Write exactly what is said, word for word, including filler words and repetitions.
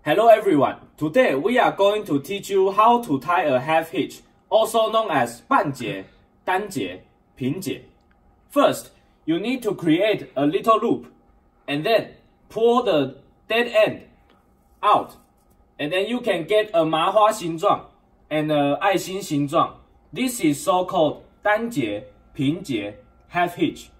Hello everyone, today we are going to teach you how to tie a half hitch, also known as 半结, 单结, 平结. First, you need to create a little loop, and then pull the dead end out, and then you can get a 麻花形状 and a 爱心形状. This is so-called 单结, 平结, half hitch.